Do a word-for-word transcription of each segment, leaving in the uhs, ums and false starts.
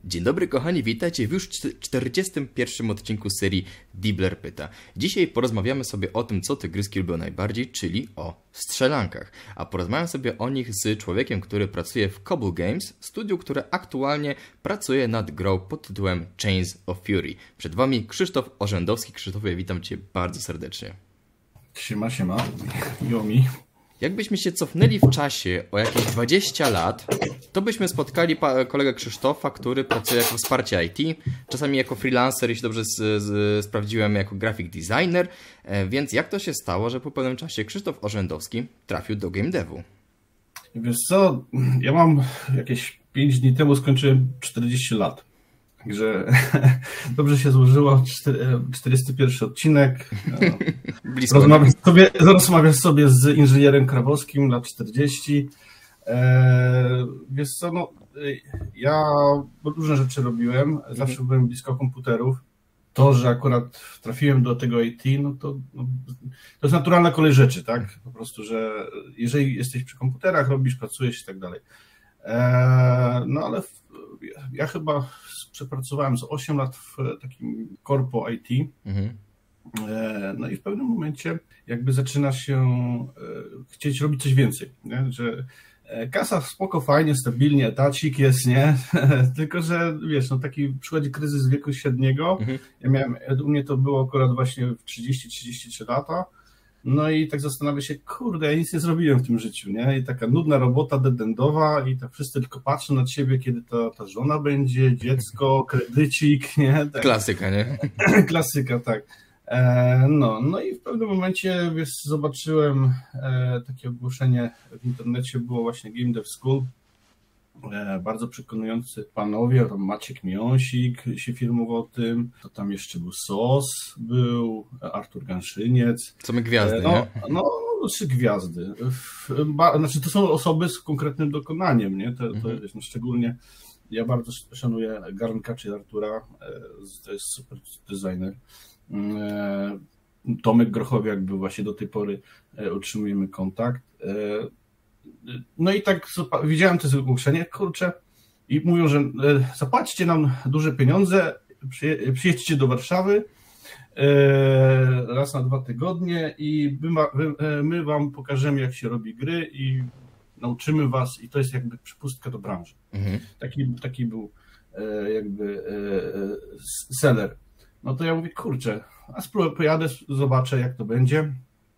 Dzień dobry kochani, witajcie w już czterdziestym pierwszym odcinku serii Dibbler Pyta. Dzisiaj porozmawiamy sobie o tym, co te gryzki lubią najbardziej, czyli o strzelankach. A porozmawiam sobie o nich z człowiekiem, który pracuje w Cobble Games, studiu, które aktualnie pracuje nad grą pod tytułem Chains of Fury. Przed wami Krzysztof Orzędowski. Krzysztofie, witam cię bardzo serdecznie. Siema, siema, miło mi. Jakbyśmy się cofnęli w czasie o jakieś dwadzieścia lat, to byśmy spotkali kolegę Krzysztofa, który pracuje jako wsparcie I T, czasami jako freelancer, jeśli dobrze z, z, sprawdziłem, jako graphic designer. Więc jak to się stało, że po pewnym czasie Krzysztof Orzędowski trafił do game devu? Wiesz co, ja mam jakieś pięć dni temu skończyłem czterdzieści lat. Także dobrze się złożyło, czterdziesty pierwszy odcinek. Rozmawiasz sobie, rozmawiasz sobie z inżynierem Krawowskim, lat czterdzieści. Wiesz co, no, ja różne rzeczy robiłem, zawsze byłem blisko komputerów. To, że akurat trafiłem do tego I T, no to, no, to jest naturalna kolej rzeczy, tak? Po prostu, że jeżeli jesteś przy komputerach, robisz, pracujesz i tak dalej. No ale ja chyba przepracowałem z osiem lat w takim korpo I T. Mhm. No i w pewnym momencie jakby zaczyna się chcieć robić coś więcej, nie? Że kasa spoko, fajnie, stabilnie, etacik jest, nie? Tylko że wiesz, no taki przychodzi kryzys wieku średniego. Mhm. Ja miałem, u mnie to było akurat właśnie w trzydzieści trzydzieści trzy lata. No i tak zastanawiam się, kurde, ja nic nie zrobiłem w tym życiu, nie? I taka nudna robota dead-endowa i tak wszyscy tylko patrzą na ciebie, kiedy ta, ta żona będzie, dziecko, kredycik, nie? Tak. Klasyka, nie? Klasyka, tak. E, no, no i w pewnym momencie, wiesz, zobaczyłem e, takie ogłoszenie w internecie, było właśnie Game Dev School. E, bardzo przekonujący panowie, tam Maciek Miąsik się filmował tym, to tam jeszcze był Sos, był Artur Ganszyniec. Co my gwiazdy, e, no, nie? No, no, trzy gwiazdy. Ba, znaczy to są osoby z konkretnym dokonaniem, nie? To, to mhm. jest, no, szczególnie ja bardzo szanuję Garnka czy Artura, e, to jest super designer. E, Tomek Grochowiak był właśnie do tej pory, e, utrzymujemy kontakt. E, No i tak widziałem to ogłoszenie, kurczę, i mówią, że zapłaćcie nam duże pieniądze, przyjedźcie do Warszawy raz na dwa tygodnie i my, my wam pokażemy, jak się robi gry i nauczymy was, i to jest jakby przepustka do branży. Mhm. Taki, taki był jakby seller. No to ja mówię, kurczę, a spróbuję, pojadę, zobaczę, jak to będzie.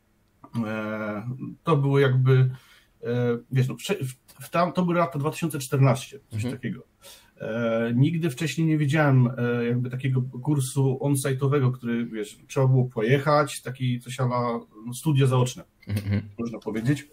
To było jakby wiesz, no, w, w tam, to były lata dwa tysiące czternaście, coś mhm. takiego. E, nigdy wcześniej nie wiedziałem e, jakby takiego kursu on-site'owego, który, wiesz, trzeba było pojechać, taki coś ala no, studia zaoczne, mhm. można powiedzieć.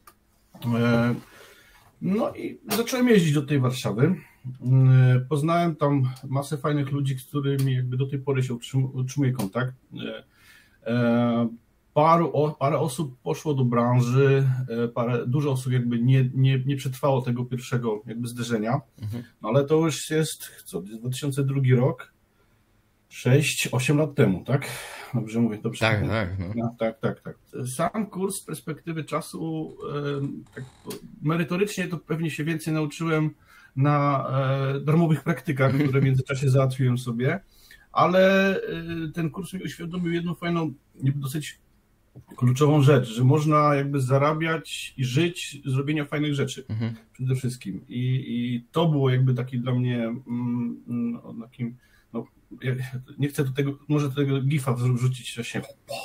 E, no i zacząłem jeździć do tej Warszawy. E, poznałem tam masę fajnych ludzi, z którymi jakby do tej pory się utrzym, utrzymuje kontakt. E, e, Paru, o, parę osób poszło do branży, parę, dużo osób jakby nie, nie, nie przetrwało tego pierwszego jakby zderzenia, mhm. no ale to już jest, co, dwa tysiące drugi rok, sześć osiem lat temu, tak? Dobrze mówię, dobrze. Tak, tak. No. No, tak, tak, tak. Sam kurs z perspektywy czasu, tak, merytorycznie to pewnie się więcej nauczyłem na darmowych praktykach, które w międzyczasie załatwiłem sobie, ale ten kurs mi uświadomił jedną fajną, dosyć kluczową rzecz, że można jakby zarabiać i żyć z robienia fajnych rzeczy, mhm. przede wszystkim. I, I to było jakby taki dla mnie mm, no, takim, no, ja nie chcę do tego, może do tego gifa wrzucić się.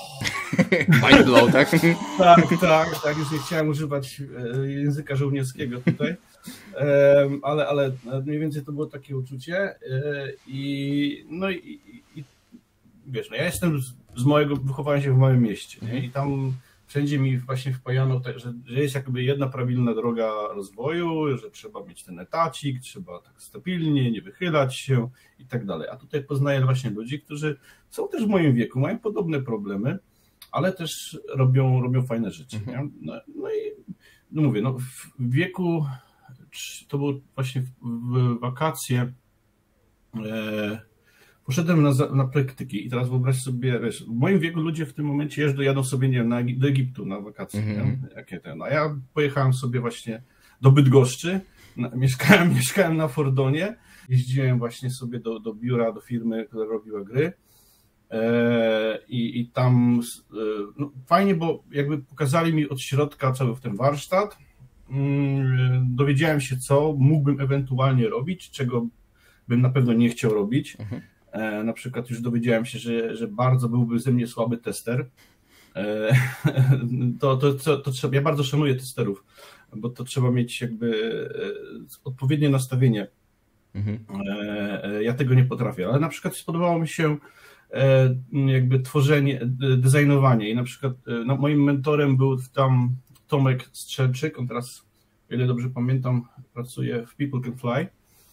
Mind blow, tak? tak, tak, tak, już nie chciałem używać języka żołnierskiego tutaj, ale, ale mniej więcej to było takie uczucie i no i, i wiesz, no ja jestem z, z mojego, wychowałem się w małym mieście, nie? I tam wszędzie mi właśnie wpajano, że, że jest jakby jedna prawilna droga rozwoju, że trzeba mieć ten etacik, trzeba tak stabilnie, nie wychylać się i tak dalej. A tutaj poznaję właśnie ludzi, którzy są też w moim wieku, mają podobne problemy, ale też robią, robią fajne rzeczy. Nie? No, no i no mówię, no w wieku, to było właśnie w, w wakacje, e, poszedłem na, na praktyki i teraz wyobraź sobie, wiesz, w moim wieku ludzie w tym momencie jeżdżą, jadą sobie, nie wiem, na, do Egiptu na wakacje, mm-hmm. Jakie ten, a ja pojechałem sobie właśnie do Bydgoszczy, na, mieszkałem, mieszkałem na Fordonie jeździłem właśnie sobie do, do biura, do firmy, która robiła gry. I, i tam no, fajnie, bo jakby pokazali mi od środka cały ten warsztat. Dowiedziałem się, co mógłbym ewentualnie robić, czego bym na pewno nie chciał robić. Mhm. Na przykład już dowiedziałem się, że, że bardzo byłby ze mnie słaby tester. To, to, to, to trzeba, ja bardzo szanuję testerów, bo to trzeba mieć jakby odpowiednie nastawienie. Mhm. Ja tego nie potrafię, ale na przykład spodobało mi się jakby tworzenie, designowanie i na przykład no, moim mentorem był tam Tomek Strzelczyk, on teraz, o ile dobrze pamiętam, pracuje w People Can Fly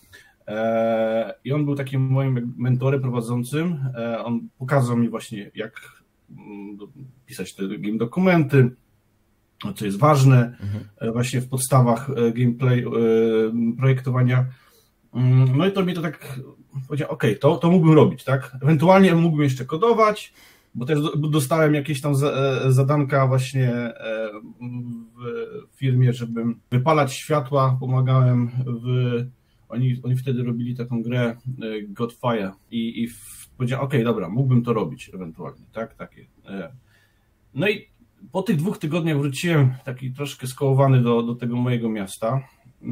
i on był takim moim mentorem prowadzącym, on pokazał mi właśnie, jak pisać te game dokumenty, co jest ważne mhm. właśnie w podstawach gameplay, projektowania. No i to mi to tak powiedział, okej, okay, to, to mógłbym robić, tak? Ewentualnie mógłbym jeszcze kodować, bo też dostałem jakieś tam zadanka właśnie w firmie, żebym wypalać światła, pomagałem w... Oni, oni wtedy robili taką grę Godfire i, i powiedziałem, okej, okay, dobra, mógłbym to robić ewentualnie, tak? Takie. No i po tych dwóch tygodniach wróciłem taki troszkę skołowany do, do tego mojego miasta.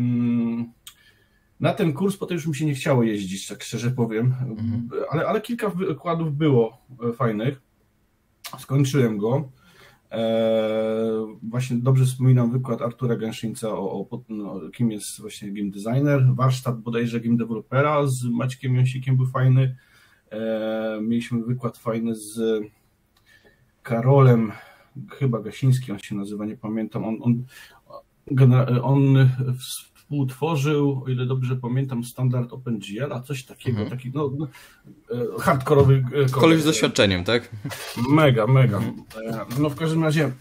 Na ten kurs potem już mi się nie chciało jeździć, tak szczerze powiem, mhm. ale, ale kilka wykładów było fajnych. Skończyłem go. E, właśnie dobrze wspominam wykład Artura Gęszyńca o, o no, kim jest właśnie game designer. Warsztat bodajże game developera z Maćkiem Jąsikiem był fajny. E, mieliśmy wykład fajny z Karolem, chyba Gasiński on się nazywa, nie pamiętam. On, on, on współtworzył, o ile dobrze pamiętam, standard OpenGL, a coś takiego, mhm. taki no, hardkorowy koleś. Koleś z doświadczeniem, tak? Mega, mega. No w każdym razie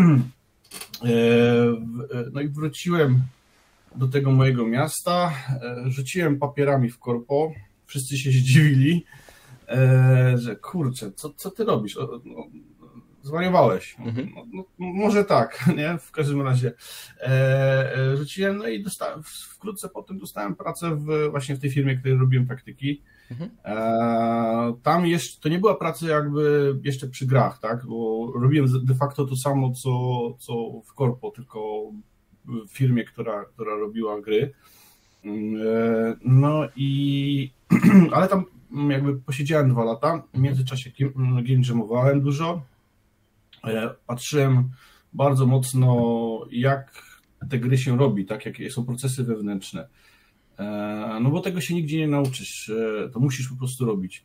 no i wróciłem do tego mojego miasta, rzuciłem papierami w korpo, wszyscy się zdziwili, że kurczę, co, co ty robisz? No, zwariowałeś. Mhm. No, no, może tak, nie? W każdym razie e, rzuciłem, no i dostałem, wkrótce potem dostałem pracę w, właśnie w tej firmie, w której robiłem praktyki. Mhm. E, tam jeszcze, to nie była praca jakby jeszcze przy grach, tak? Bo robiłem de facto to samo, co, co w korpo, tylko w firmie, która, która robiła gry. E, no i ale tam jakby posiedziałem dwa lata, w międzyczasie game jamowałem dużo. Patrzyłem bardzo mocno, jak te gry się robi, tak, jakie są procesy wewnętrzne. No bo tego się nigdzie nie nauczysz, to musisz po prostu robić.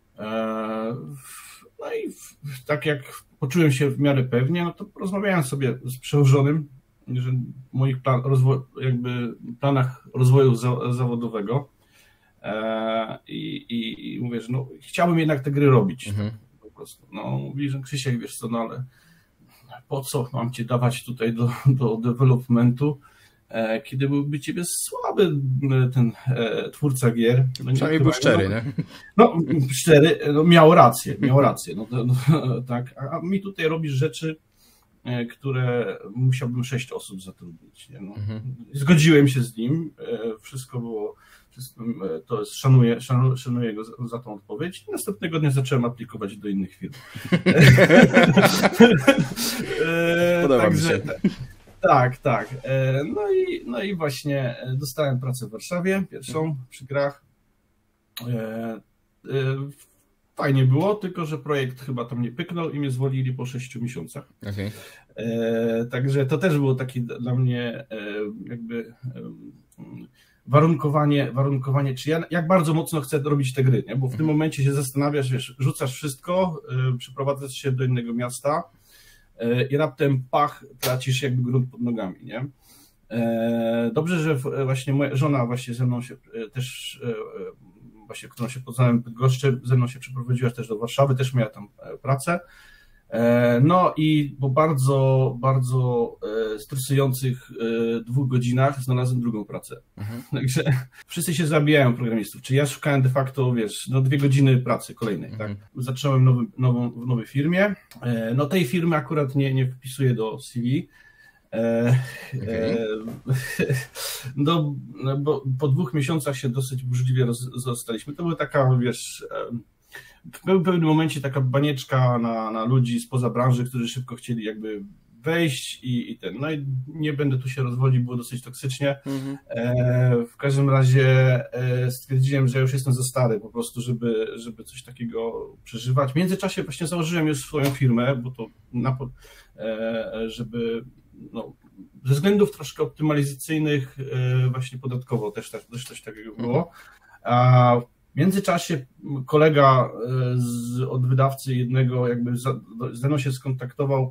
No i tak jak poczułem się w miarę pewnie, no to porozmawiałem sobie z przełożonym, że w moich plan, rozwoj, jakby planach rozwoju za, zawodowego i, i, i mówię, że no, chciałbym jednak te gry robić. Mhm. Po prostu. No, mówi, że Krzysiek, wiesz co, no ale po co mam cię dawać tutaj do, do developmentu, e, kiedy byłby ciebie słaby ten e, twórca gier. No, przynajmniej był szczery, no, nie? No, szczery, no, miał rację, miał rację, no, to, no tak, a, a mi tutaj robisz rzeczy, e, które musiałbym sześć osób zatrudnić, nie? No, mhm. Zgodziłem się z nim, e, wszystko było to jest, szanuję, szanuję, szanuję go za, za tą odpowiedź. I następnego dnia zacząłem aplikować do innych firm. Podoba Także, mi się. Tak, tak. No i, no i właśnie dostałem pracę w Warszawie, pierwszą przy grach. Fajnie było, tylko że projekt chyba tam nie pyknął i mnie zwolnili po sześciu miesiącach. Okay. Także to też było takie dla mnie jakby warunkowanie, warunkowanie, czy ja jak bardzo mocno chcę robić te gry, nie? Bo w mhm. tym momencie się zastanawiasz, wiesz, rzucasz wszystko, yy, przeprowadzasz się do innego miasta yy, i raptem pach, tracisz jakby grunt pod nogami, nie? Yy, dobrze, że w, właśnie moja żona właśnie ze mną się yy, też, yy, właśnie którą się poznałem w Bydgoszczy, ze mną się przeprowadziła też do Warszawy, też miała tam pracę. No i po bardzo, bardzo stresujących dwóch godzinach znalazłem drugą pracę. Mhm. Także wszyscy się zabijają programistów. Czyli ja szukałem de facto, wiesz, no dwie godziny pracy kolejnej. Mhm. Tak? Zacząłem nowy, nową, w nowej firmie. No tej firmy akurat nie, nie wpisuję do C V, E, okay. e, no, bo po dwóch miesiącach się dosyć burzliwie roz, rozstaliśmy. To była taka, wiesz, w pewnym momencie taka banieczka na, na ludzi spoza branży, którzy szybko chcieli jakby wejść i, i ten, no i nie będę tu się rozwodził, było dosyć toksycznie. Mhm. E, w każdym razie e, stwierdziłem, że już jestem za stary po prostu, żeby, żeby coś takiego przeżywać. W międzyczasie właśnie założyłem już swoją firmę, bo to na, e, żeby no, ze względów troszkę optymalizacyjnych e, właśnie podatkowo też, też, też coś takiego było. A w międzyczasie kolega z, od wydawcy jednego jakby ze mną się skontaktował,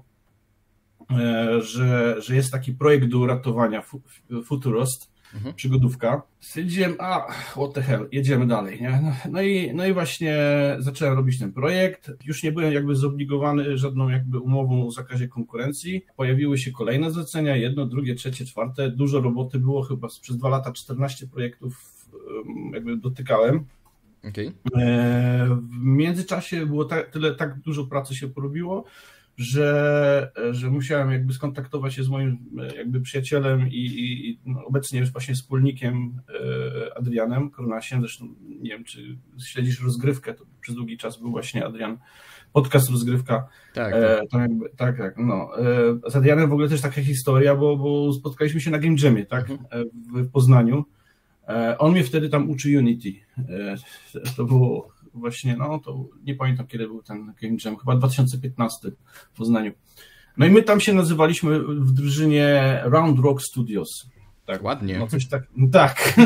Że, że jest taki projekt do uratowania, Futurost, mhm. przygodówka. Stwierdziłem, a what the hell, jedziemy dalej, nie? No, no, i, no i właśnie zacząłem robić ten projekt. Już nie byłem jakby zobligowany żadną jakby umową o zakazie konkurencji. Pojawiły się kolejne zlecenia, jedno, drugie, trzecie, czwarte. Dużo roboty było, chyba przez dwa lata czternaście projektów jakby dotykałem. Okay. W międzyczasie było tak, tyle, tak dużo pracy się porobiło, że, że musiałem jakby skontaktować się z moim jakby przyjacielem i, i no, obecnie już właśnie wspólnikiem Adrianem Kornasiem. Zresztą nie wiem, czy śledzisz rozgrywkę, to przez długi czas był właśnie Adrian, podcast Rozgrywka. Tak, tak. E, jakby, tak, tak. No. E, z Adrianem w ogóle też taka historia, bo, bo spotkaliśmy się na Game Jamie, tak, mhm. w Poznaniu. E, on mnie wtedy tam uczy Unity. E, to było właśnie, no to nie pamiętam, kiedy był ten Game Jam, chyba dwa tysiące piętnasty w Poznaniu. No i my tam się nazywaliśmy w drużynie Round Rock Studios. Tak, ładnie. No coś tak, tak.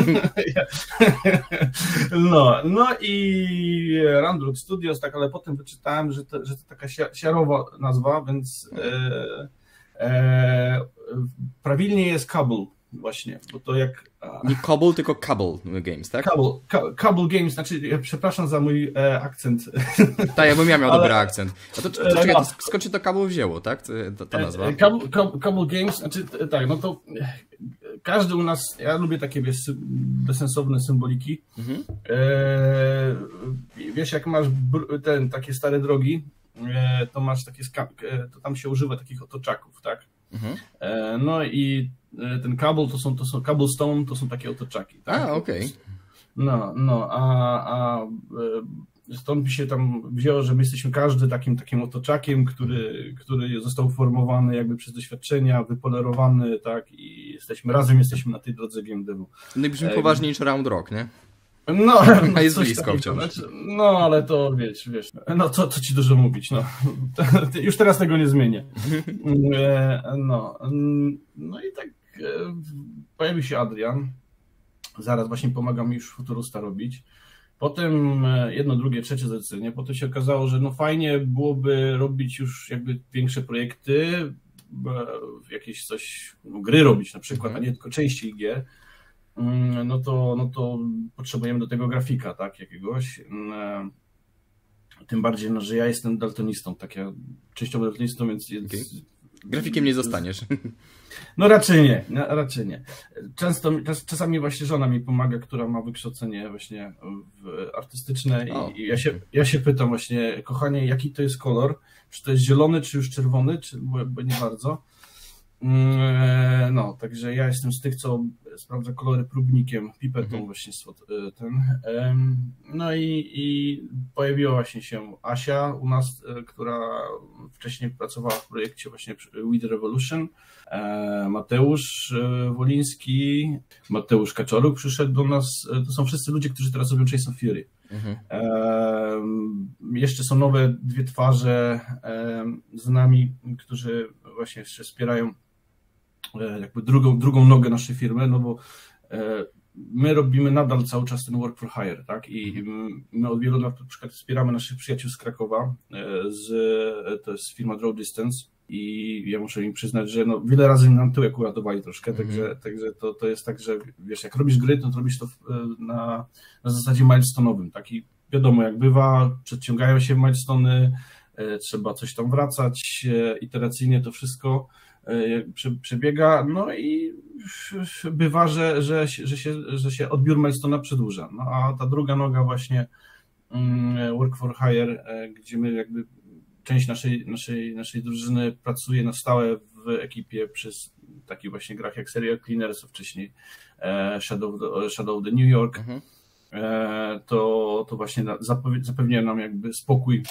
no, no i Round Rock Studios, tak, ale potem wyczytałem, że to, że to taka siarowa nazwa, więc e, e, prawilnie jest Cobble właśnie, bo to jak... Nie Cobble, tylko Cobble Games, tak? Cobble, Cobble Games, znaczy, ja przepraszam za mój e, akcent. Tak, ja bym ja miał ale... dobry akcent. A to, to, to, czekaj, to skąd się to Cobble wzięło, tak? Ta, ta nazwa? Cobble, Cobble Games, znaczy, tak, no to każdy u nas, ja lubię takie, wiesz, bezsensowne symboliki. Mhm. E, wiesz, jak masz ten, takie stare drogi, e, to masz takie, to tam się używa takich otoczaków, tak? Mhm. E, no i ten cobble to są, to są cobblestone, to są takie otoczaki. Tak? A, okej. Okay. No, no, a, a stąd mi się tam wzięło, że my jesteśmy każdy takim takim otoczakiem, który, który został formowany jakby przez doświadczenia, wypolerowany, tak, i jesteśmy razem jesteśmy na tej drodze game devu. No i brzmi e, poważniej niż Round Rock, nie? No, a jest blisko wciąż. Znaczy, no, ale to wiesz, wiesz, no co, co ci dużo mówić, no. Już teraz tego nie zmienię. No, no i tak pojawił się Adrian, zaraz właśnie pomaga mi już Futurosta robić. Potem jedno, drugie, trzecie zlecenie. Potem się okazało, że no fajnie byłoby robić już jakby większe projekty, jakieś coś, no, gry robić na przykład, mhm. a nie tylko części gier. No to, no to potrzebujemy do tego grafika, tak, jakiegoś. Tym bardziej, no, że ja jestem daltonistą, tak ja częściowo daltonistą, więc... Okay. Grafikiem nie zostaniesz. No raczej nie, raczej nie. Często, czasami właśnie żona mi pomaga, która ma wykształcenie właśnie artystyczne i, i ja, się, ja się pytam właśnie, kochanie, jaki to jest kolor? Czy to jest zielony, czy już czerwony, czy, bo, bo nie bardzo. No, także ja jestem z tych, co sprawdza kolory próbnikiem, pipetą mhm. właśnie ten. No i, i pojawiła właśnie się Asia u nas, która wcześniej pracowała w projekcie właśnie We The Revolution, Mateusz Woliński, Mateusz Kaczoruk przyszedł do nas, to są wszyscy ludzie, którzy teraz robią Chase of Fury. Mhm. Jeszcze są nowe dwie twarze z nami, którzy właśnie jeszcze wspierają jakby drugą, drugą nogę naszej firmy, no bo my robimy nadal cały czas ten work for hire, tak? I my od wielu lat na przykład wspieramy naszych przyjaciół z Krakowa, z, to jest firma Draw Distance i ja muszę im przyznać, że no, wiele razy nam tyłek uratowali troszkę, mm-hmm. także, także to, to jest tak, że wiesz, jak robisz gry, to robisz to na, na zasadzie milestone'owym, tak? I wiadomo, jak bywa, przedciągają się milestony, trzeba coś tam wracać, iteracyjnie to wszystko przebiega, no i bywa, że, że, że, się, że się odbiór milestone'a przedłuża. No a ta druga noga właśnie work for hire, gdzie my jakby część naszej, naszej, naszej drużyny pracuje na stałe w w ekipie przez takich właśnie grach jak Serial Cleaners, a wcześniej Shadow, Shadow of the New York, mhm. to, to właśnie zapewnia nam jakby spokój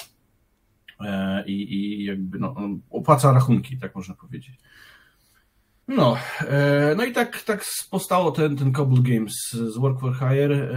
i, i jakby no, opłaca rachunki, tak można powiedzieć. No, no i tak, tak powstało ten, ten Cobble Games z Work for Hire.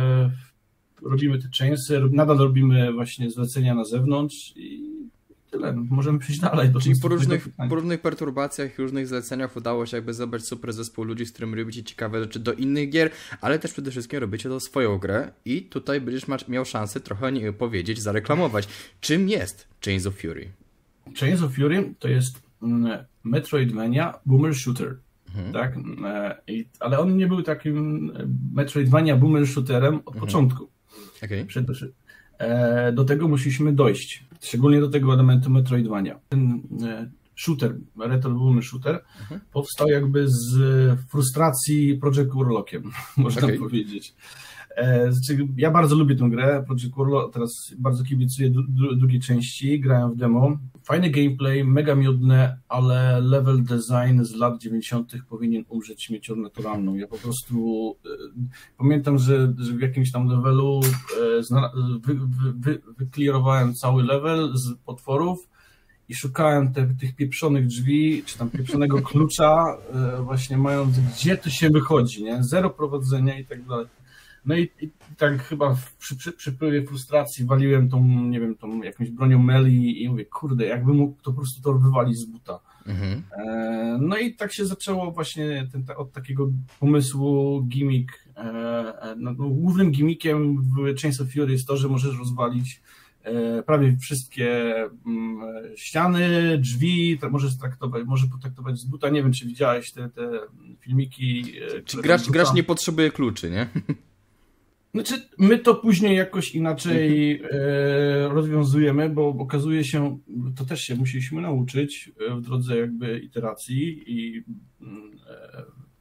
Robimy te chainsy, nadal robimy właśnie zlecenia na zewnątrz i tyle. Możemy przejść dalej. Do Czyli po różnych, po różnych perturbacjach i różnych zleceniach udało się jakby zebrać super zespół ludzi, z którym robicie ciekawe rzeczy do innych gier, ale też przede wszystkim robicie to swoją grę i tutaj będziesz miał szansę trochę nie powiedzieć, zareklamować. Czym jest Chains of Fury? Chains of Fury to jest Metroidvania Boomer Shooter. Mhm. Tak? I, ale on nie był takim Metroidvania Boomer Shooterem od mhm. początku. Okay. Przed, e, do tego musieliśmy dojść. Szczególnie do tego elementu Metroidvania. Ten e, shooter, retro boomer shooter, mhm. powstał jakby z frustracji Project Warlockiem, można okay. powiedzieć. E, znaczy, ja bardzo lubię tę grę, Project Warlock, teraz bardzo kibicuję dru, drugiej części, grałem w demo. Fajny gameplay, mega miodne, ale level design z lat dziewięćdziesiątych powinien umrzeć śmiercią naturalną. Ja po prostu e, pamiętam, że, że w jakimś tam levelu e, zna, wy, wy, wy, wyklirowałem cały level z potworów i szukałem te, tych pieprzonych drzwi, czy tam pieprzonego klucza, e, właśnie mając, gdzie to się wychodzi, nie? Zero prowadzenia i tak dalej. No i, i tak chyba przy, przy, przy przypływie frustracji waliłem tą, nie wiem, tą jakąś bronią melee i mówię, kurde, jakbym mógł to po prostu to wywalić z buta. Mhm. E, no i tak się zaczęło właśnie ten, od takiego pomysłu gimmick. E, no, no, głównym gimmickiem w Chains of Fury jest to, że możesz rozwalić e, prawie wszystkie m, ściany, drzwi, to możesz traktować, może potraktować z buta. Nie wiem, czy widziałeś te, te filmiki. E, czy gracz, gracz nie potrzebuje kluczy, nie? Znaczy, my to później jakoś inaczej e, rozwiązujemy, bo okazuje się, to też się musieliśmy nauczyć w drodze jakby iteracji i e,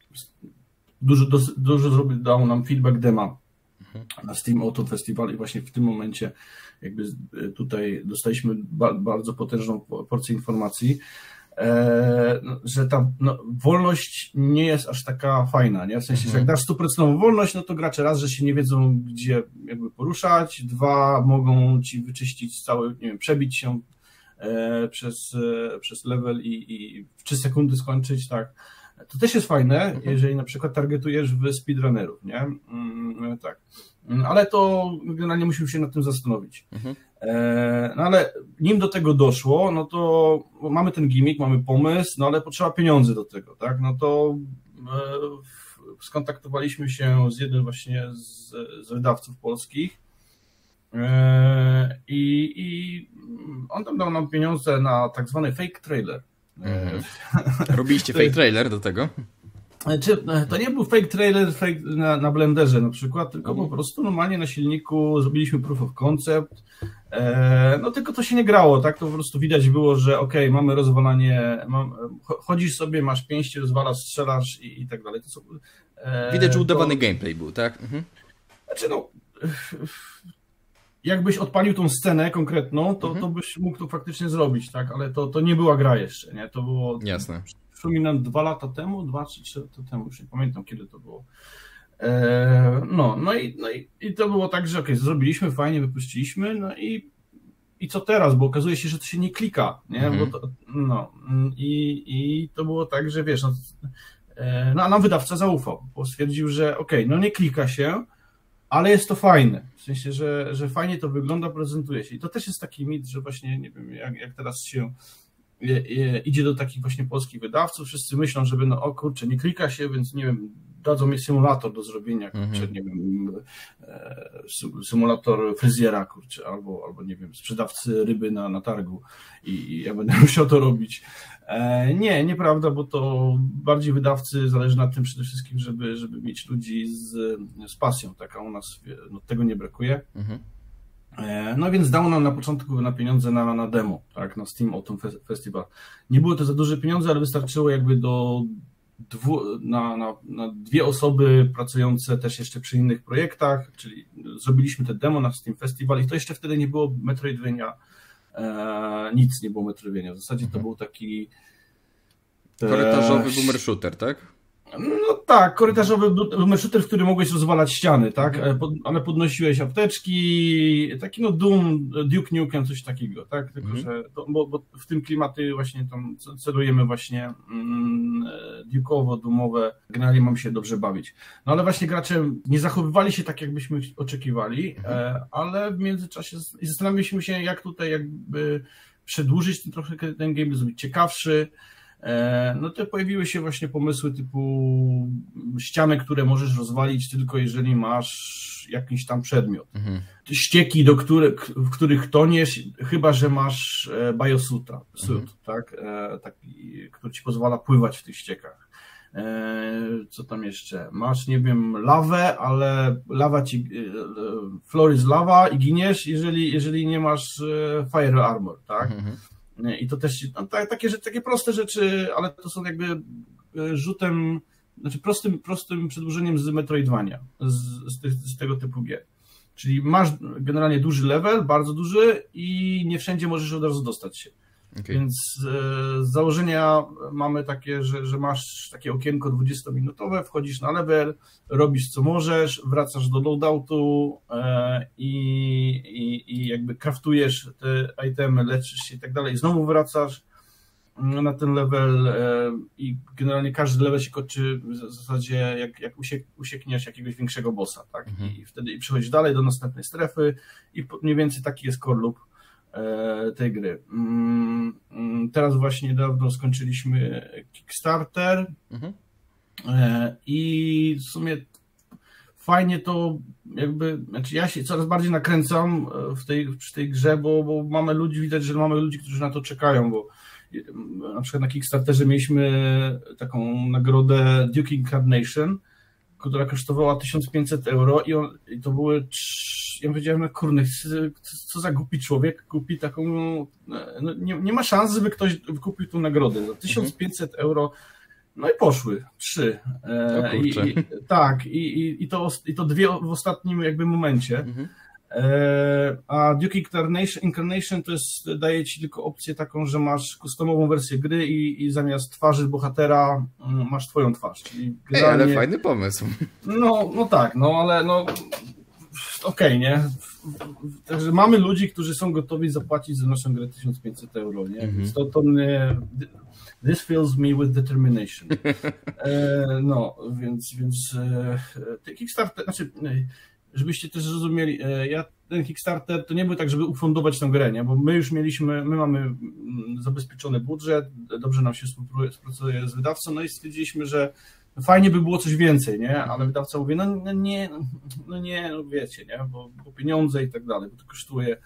dużo, dos, dużo zrobił, dał nam feedback dema na Steam Autumn Festival i właśnie w tym momencie jakby tutaj dostaliśmy ba, bardzo potężną porcję informacji, E, że ta no, wolność nie jest aż taka fajna, nie? W sensie, mhm. że jak dasz stuprocentową wolność, no to gracze raz, że się nie wiedzą, gdzie jakby poruszać, dwa, mogą ci wyczyścić cały, nie wiem, przebić się e, przez, e, przez level i, i w trzy sekundy skończyć, tak. To też jest fajne, mhm. jeżeli na przykład targetujesz w speedrunnerów, nie? Mm, tak. Ale to generalnie musimy się nad tym zastanowić. Mhm. E, no ale nim do tego doszło, no to mamy ten gimmick, mamy pomysł, no ale potrzeba pieniędzy do tego, tak? No to e, skontaktowaliśmy się z jednym właśnie z, z wydawców polskich e, i, i on tam dał nam pieniądze na tak zwany fake trailer. Mhm. Robiliście fake trailer do tego? To nie był fake trailer fake na, na Blenderze na przykład, tylko po prostu normalnie na silniku zrobiliśmy proof of concept, e, no tylko to się nie grało, tak, to po prostu widać było, że okej, okay, mamy rozwalanie, mam, chodzisz sobie, masz pięści, rozwalasz, strzelasz i, i tak dalej. To są, e, widać, że udawany to, gameplay był, tak? Mhm. Znaczy no, jakbyś odpalił tą scenę konkretną, to, mhm. to byś mógł to faktycznie zrobić, tak, ale to, to nie była gra jeszcze, nie, to było... Jasne. Przypominam, dwa lata temu, dwa czy trzy lata temu, już nie pamiętam kiedy to było. E, no, no, i, no i, i to było tak, że okej, okay, zrobiliśmy, fajnie wypuściliśmy, no i, i co teraz, bo okazuje się, że to się nie klika, nie? Mm-hmm. Bo to, no, i, i to było tak, że wiesz, no, e, no a nam wydawca zaufał, bo stwierdził, że okej, okay, no nie klika się, ale jest to fajne, w sensie, że, że fajnie to wygląda, prezentuje się. I to też jest taki mit, że właśnie, nie wiem, jak, jak teraz się idzie do takich właśnie polskich wydawców, wszyscy myślą, żeby no o kurczę, nie klika się, więc nie wiem, dadzą mi symulator do zrobienia, kurczę, mm-hmm. nie wiem, symulator fryzjera, kurczę, albo, albo nie wiem, sprzedawcy ryby na, na targu i, i ja będę musiał to robić. E, nie, nieprawda, bo to bardziej wydawcy zależy na tym przede wszystkim, żeby, żeby mieć ludzi z, z pasją, taka u nas, no, tego nie brakuje. Mm-hmm. No więc dał nam na początku na pieniądze na, na demo, tak, na Steam Autumn Festival. Nie było to za duże pieniądze, ale wystarczyło jakby do dwu, na, na, na dwie osoby pracujące też jeszcze przy innych projektach, czyli zrobiliśmy te demo na Steam Festival i to jeszcze wtedy nie było Metroidvania, e, nic nie było Metroidvania. W zasadzie to był taki Korytarzowy boomer shooter, tak? No tak, korytarzowy boomer shooter, w którym mogłeś rozwalać ściany, tak? Mhm. Pod, ale podnosiłeś apteczki, taki no Doom, Duke Nukem, coś takiego, tak? Tylko, mhm. że to, bo, bo w tym klimaty właśnie tam celujemy właśnie mm, Duke'owo, Doomowe, generalnie mam się dobrze bawić. No ale właśnie gracze nie zachowywali się tak, jakbyśmy oczekiwali, mhm. e, ale w międzyczasie zastanawialiśmy się, jak tutaj jakby przedłużyć ten trochę ten game, zrobić ciekawszy. No to pojawiły się właśnie pomysły typu ściany, które możesz rozwalić tylko jeżeli masz jakiś tam przedmiot. Mhm. Ścieki, do których, w których toniesz, chyba że masz biosuita, suit, mhm. tak? Taki, który ci pozwala pływać w tych ściekach. Co tam jeszcze? Masz, nie wiem, lawę, ale lawa ci, floor is lava i giniesz, jeżeli, jeżeli nie masz fire armor, tak? Mhm. I to też no, takie, takie proste rzeczy, ale to są jakby rzutem, znaczy prostym, prostym przedłużeniem z Metroidvania, z, z, z tego typu gier. Czyli masz generalnie duży level, bardzo duży i nie wszędzie możesz od razu dostać się. Okay. Więc e, z założenia mamy takie, że, że masz takie okienko dwudziestominutowe, wchodzisz na level, robisz co możesz, wracasz do loadoutu e, i, i, i jakby craftujesz te itemy, leczysz się i tak dalej, i znowu wracasz na ten level e, i generalnie każdy level się kończy w zasadzie jak, jak usiek, usiekniesz jakiegoś większego bossa, tak? Mhm. I wtedy i przechodzisz dalej do następnej strefy i mniej więcej taki jest core loop tej gry. Teraz właśnie niedawno skończyliśmy Kickstarter mhm. i w sumie fajnie to jakby, znaczy ja się coraz bardziej nakręcam w tej, przy tej grze, bo, bo mamy ludzi, widać, że mamy ludzi, którzy na to czekają, bo na przykład na Kickstarterze mieliśmy taką nagrodę Duke Incarnation, która kosztowała tysiąc pięćset euro i, on, i to były ja powiedziałem, no kurde, co za głupi człowiek kupi taką, no nie, nie ma szans, żeby ktoś kupił tą nagrodę za tysiąc pięćset euro, no i poszły, trzy. E, i, i, tak, i, i, i, to, i to dwie w ostatnim jakby momencie. Mhm. E, a Duke Incarnation, Incarnation to jest, daje ci tylko opcję taką, że masz customową wersję gry i, i zamiast twarzy bohatera masz twoją twarz. Czyli generalnie... Ej, ale fajny pomysł. No, no tak, no ale no okej, okay, nie? Także mamy ludzi, którzy są gotowi zapłacić za naszą grę tysiąc pięćset euro, nie? Mm-hmm. Więc to, to mnie, this fills me with determination. E, no, więc, więc e, Kickstarter, znaczy, żebyście też zrozumieli, e, ja ten Kickstarter to nie był tak, żeby ufundować tę grę, nie? Bo my już mieliśmy, my mamy zabezpieczony budżet, dobrze nam się współpracuje z wydawcą, no i stwierdziliśmy, że fajnie by było coś więcej, nie? Ale wydawca mówi, no, no nie, no nie, no wiecie, nie? Bo, bo pieniądze i tak dalej, bo to kosztuje.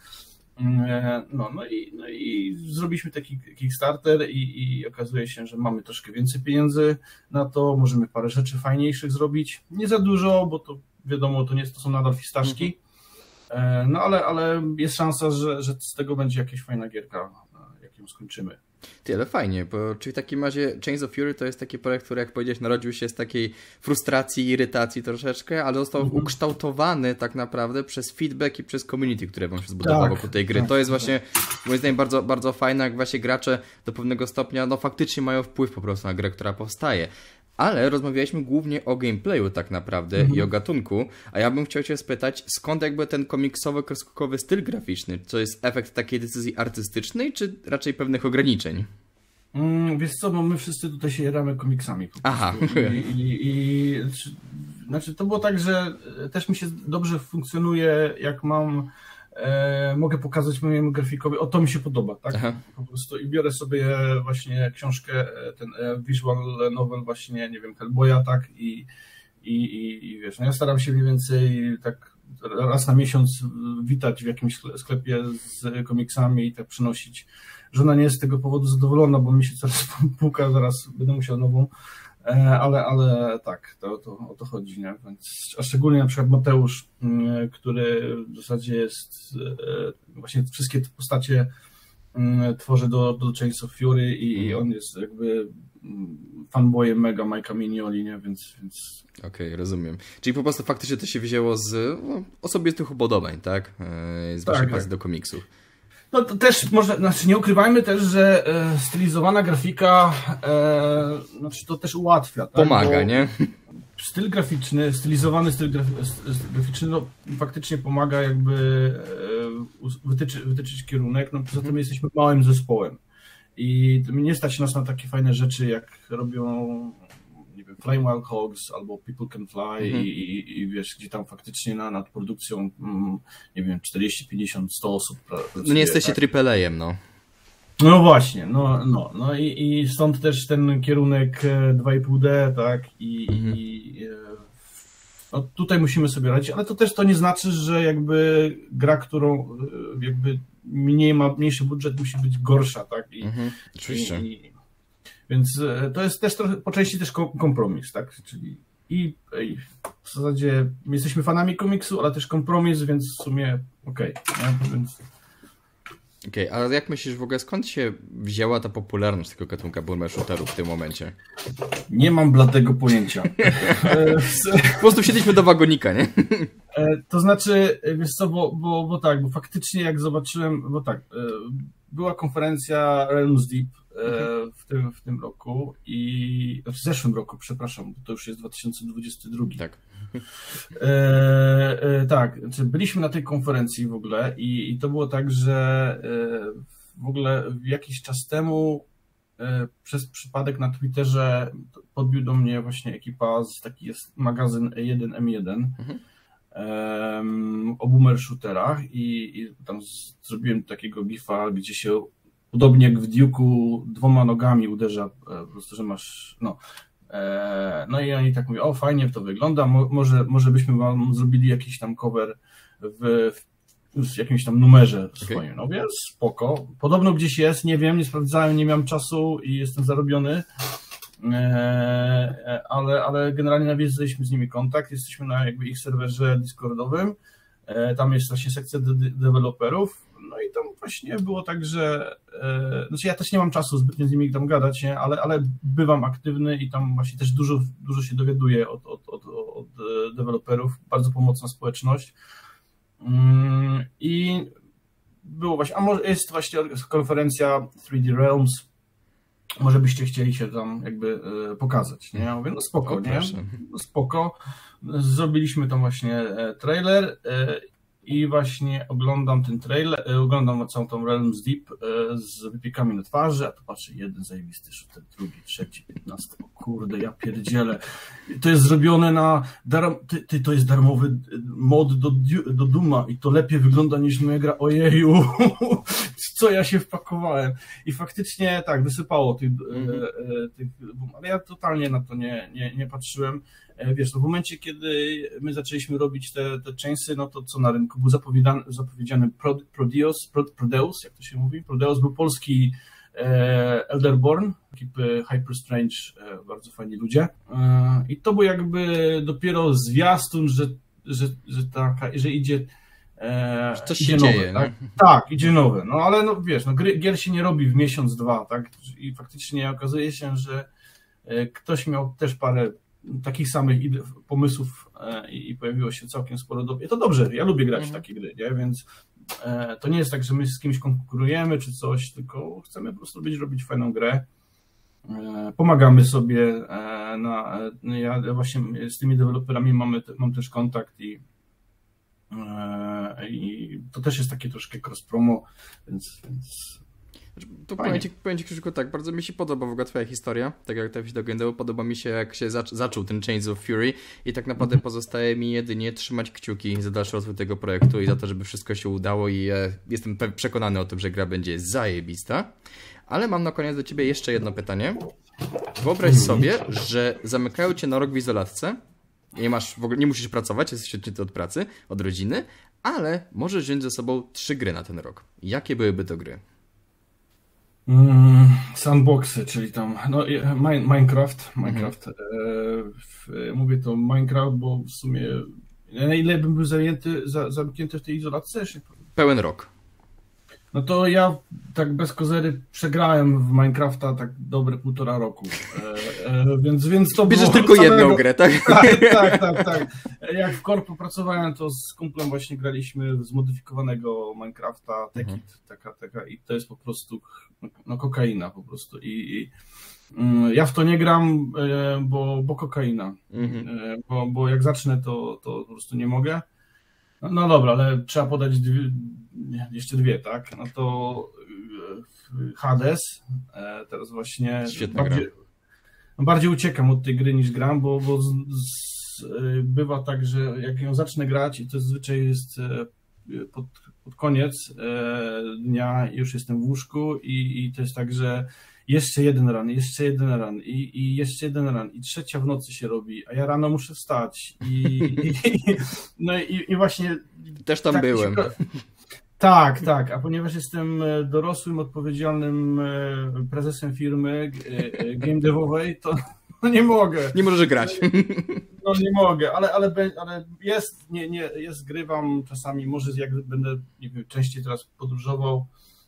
No, no, i, no i zrobiliśmy taki Kickstarter i, i okazuje się, że mamy troszkę więcej pieniędzy na to, możemy parę rzeczy fajniejszych zrobić. Nie za dużo, bo to wiadomo, to nie to są nadal fistaszki, no ale, ale jest szansa, że, że z tego będzie jakaś fajna gierka, jak ją skończymy. Ty, ale fajnie, bo czyli w takim razie Chains of Fury to jest taki projekt, który jak powiedziałeś narodził się z takiej frustracji, irytacji troszeczkę, ale został mhm. ukształtowany tak naprawdę przez feedback i przez community, które wam się zbudowało tak, wokół tej gry. Tak, to jest właśnie moim zdaniem bardzo, bardzo fajne, jak właśnie gracze do pewnego stopnia no faktycznie mają wpływ po prostu na grę, która powstaje. Ale rozmawialiśmy głównie o gameplayu tak naprawdę mhm. i o gatunku, a ja bym chciał cię spytać, skąd jakby ten komiksowy, kreskówkowy styl graficzny? To jest efekt takiej decyzji artystycznej, czy raczej pewnych ograniczeń? Mm, wiesz co, bo my wszyscy tutaj się jaramy komiksami po Aha. I, i, i, znaczy to było tak, że też mi się dobrze funkcjonuje, jak mam E, mogę pokazać mojemu grafikowi, o to mi się podoba, tak? Aha. Po prostu i biorę sobie właśnie książkę, ten visual novel właśnie, nie wiem, Hellboya, tak? I, i, i, i wiesz, no ja staram się mniej więcej tak raz na miesiąc witać w jakimś sklepie z komiksami i tak przynosić. Żona nie jest z tego powodu zadowolona, bo mi się coraz puka, zaraz będę musiał nową. Ale, ale tak, to, to o to chodzi, nie? Więc, a szczególnie na przykład Mateusz, który w zasadzie jest właśnie wszystkie te postacie tworzy do, do Chains of Fury i, i on jest jakby fanboyem mega Mike'a Mignoli, nie? Więc, więc... Okej, okay, rozumiem. Czyli po prostu faktycznie to się wzięło z no, osobistych upodobań, tak? Z waszej tak, pasji tak. do komiksów. No to też może, znaczy nie ukrywajmy też, że e, stylizowana grafika, e, znaczy to też ułatwia. Tak? Pomaga, Bo nie? styl graficzny, stylizowany styl graficzny, no faktycznie pomaga jakby e, wytyczy, wytyczyć kierunek, no poza tym jesteśmy małym zespołem i nie stać nas na takie fajne rzeczy, jak robią, nie wiem, Flame Wild Hogs albo People Can Fly mhm. i, i, i wiesz, gdzie tam faktycznie na, nad produkcją, mm, nie wiem, czterdzieści, pięćdziesiąt, sto osób pracuje. No nie jesteście tak? triple A-em, no. No właśnie, no, no, no i, i stąd też ten kierunek dwa i pół D, tak, i, mhm. i no tutaj musimy sobie radzić, ale to też to nie znaczy, że jakby gra, którą jakby mniej ma, mniejszy budżet musi być gorsza, tak, i, mhm. Oczywiście. I, więc to jest też trochę, po części też kompromis, tak, czyli i, i w zasadzie my jesteśmy fanami komiksu, ale też kompromis, więc w sumie okej, okay, więc... Okej, okay, ale jak myślisz w ogóle, skąd się wzięła ta popularność tego gatunku boomer shooterów w tym momencie? Nie mam bladego pojęcia. Po prostu wsiedliśmy do wagonika, nie? To znaczy, wiesz co, bo, bo, bo tak, bo faktycznie jak zobaczyłem, bo tak, była konferencja Realms Deep w tym, w tym roku i w zeszłym roku, przepraszam, bo to już jest dwa tysiące dwudziesty drugi. Tak. E, e, tak, byliśmy na tej konferencji w ogóle i, i to było tak, że e, w ogóle jakiś czas temu e, przez przypadek na Twitterze podbił do mnie właśnie ekipa z taki jest magazyn E jeden M jeden mhm. e, o boomer shooterach i, i tam z, zrobiłem takiego gifa, gdzie się podobnie jak w Duke'u dwoma nogami uderza, po prostu, że masz, no. No i oni tak mówią, o fajnie to wygląda, może, może byśmy wam zrobili jakiś tam cover w, w jakimś tam numerze swoim. Okay. No więc spoko. Podobno gdzieś jest, nie wiem, nie sprawdzałem, nie miałem czasu i jestem zarobiony, ale, ale generalnie nawiązaliśmy z nimi kontakt, jesteśmy na jakby ich serwerze Discordowym, tam jest właśnie sekcja de- deweloperów. No i tam właśnie było tak, że e, znaczy ja też nie mam czasu zbytnio z nimi tam gadać, nie? Ale, ale bywam aktywny i tam właśnie też dużo, dużo się dowiaduję od, od, od, od deweloperów, bardzo pomocna społeczność. Mm, I było właśnie, a może jest właśnie konferencja trzy D Realms, może byście chcieli się tam jakby e, pokazać, nie? Ja mówię, no spoko, o, nie? No spoko. Zrobiliśmy tam właśnie trailer e, i właśnie oglądam ten trailer, oglądam całą tą Realms Deep z wypiekami na twarzy, a tu patrzę, jeden zajebisty shooter, drugi, trzeci, piętnasty, o kurde, ja pierdzielę. To jest zrobione na, dar, ty, ty, to jest darmowy mod do, do Duma i to lepiej wygląda niż moja gra, ojeju, co ja się wpakowałem. I faktycznie tak, wysypało tych, mm-hmm. tych ale ja totalnie na to nie, nie, nie patrzyłem. Wiesz, no w momencie, kiedy my zaczęliśmy robić te, te chainsy, no to co na rynku? Był zapowiedziany, zapowiedziany Prodeus, Prodeus, jak to się mówi? Prodeus był polski e, Elderborn, ekipy Hyper Strange, e, bardzo fajni ludzie. E, I to był jakby dopiero zwiastun, że, że, że, taka, że idzie e, coś idzie się nowe, dzieje, tak? Tak, idzie nowe. No ale no wiesz, no, gry, gier się nie robi w miesiąc, dwa, tak? I faktycznie okazuje się, że e, ktoś miał też parę takich samych pomysłów i pojawiło się całkiem sporo do... To dobrze, ja lubię grać w takie gry, nie? Więc to nie jest tak, że my z kimś konkurujemy czy coś, tylko chcemy po prostu robić, robić fajną grę. Pomagamy sobie na... Ja właśnie z tymi deweloperami mamy, mam też kontakt i, i to też jest takie troszkę cross-promo, więc... więc... To powiem ci, powiem ci Krzyszku, tak, bardzo mi się podoba w ogóle twoja historia, tak jak trafić do Gendeł, podoba mi się jak się zac- zaczął ten Chains of Fury i tak naprawdę pozostaje mi jedynie trzymać kciuki za dalszy rozwój tego projektu i za to, żeby wszystko się udało i e, jestem pe- przekonany o tym, że gra będzie zajebista, ale mam na koniec do ciebie jeszcze jedno pytanie. Wyobraź sobie, że zamykają cię na rok w izolatce, nie masz, w ogóle nie musisz pracować, jesteś odcięty od pracy, od rodziny, ale możesz wziąć ze sobą trzy gry na ten rok. Jakie byłyby to gry? Mm, sandboxy, czyli tam no, Minecraft, Minecraft mhm. e, mówię to Minecraft, bo w sumie na ile bym był zajęty, za, zamknięty w tej izolatce? Pełen rok. No to ja tak bez kozery przegrałem w Minecrafta tak dobre półtora roku, e, e, więc, więc to Bierzesz było tylko samego... jedną grę, tak? Tak, tak, tak, tak. Jak w korpo pracowałem, to z kumplem właśnie graliśmy w zmodyfikowanego Minecrafta, Tekit, mhm. taka, taka i to jest po prostu no, kokaina po prostu i, i ja w to nie gram, bo, bo kokaina, mhm. bo, bo jak zacznę, to, to po prostu nie mogę. No dobra, ale trzeba podać dwie, jeszcze dwie, tak? No to Hades, teraz właśnie bardziej, bardziej uciekam od tej gry niż gram, bo, bo z, z, bywa tak, że jak ją zacznę grać i to zazwyczaj jest pod, pod koniec dnia już jestem w łóżku i, i to jest tak, że jeszcze jeden ran, jeszcze jeden ran i, i jeszcze jeden ran i trzecia w nocy się robi, a ja rano muszę wstać i, i no i, i właśnie... Też tam tak byłem. Się... Tak, tak, a ponieważ jestem dorosłym, odpowiedzialnym prezesem firmy game devowej, to no nie mogę. Nie możesz grać. No nie mogę, ale, ale, ale jest, nie, nie, jest, grywam czasami, może jak będę nie wiem, częściej teraz podróżował,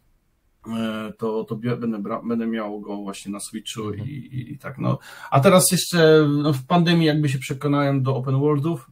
to, to będę, będę miał go właśnie na Switchu i, i, i tak no. A teraz jeszcze no, w pandemii jakby się przekonałem do open worldów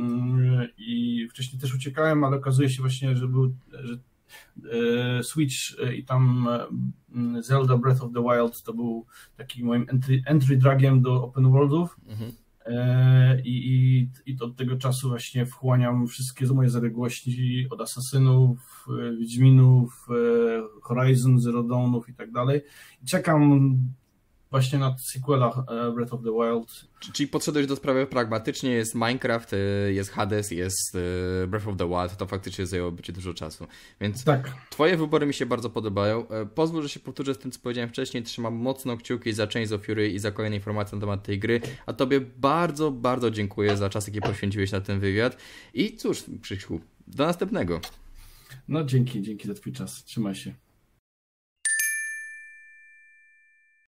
i wcześniej też uciekałem, ale okazuje się właśnie, że był że Switch i tam Zelda Breath of the Wild to był taki moim entry, entry dragiem do open worldów. Mhm. I, i, i od tego czasu właśnie wchłaniam wszystkie moje zaległości od Asasynów, Wiedźminów, Horizon, Zero Dawnów i tak dalej. I czekam właśnie na sequela Breath of the Wild. Czyli podszedłeś do sprawy pragmatycznie, jest Minecraft, jest Hades, jest Breath of the Wild, to faktycznie zajęłoby ci dużo czasu. Więc tak. Twoje wybory mi się bardzo podobają. Pozwól, że się powtórzę z tym, co powiedziałem wcześniej. Trzymam mocno kciuki za Chains of Fury i za kolejne informacje na temat tej gry. A tobie bardzo, bardzo dziękuję za czas, jaki poświęciłeś na ten wywiad. I cóż, Krzyśku, do następnego. No dzięki, dzięki za twój czas. Trzymaj się.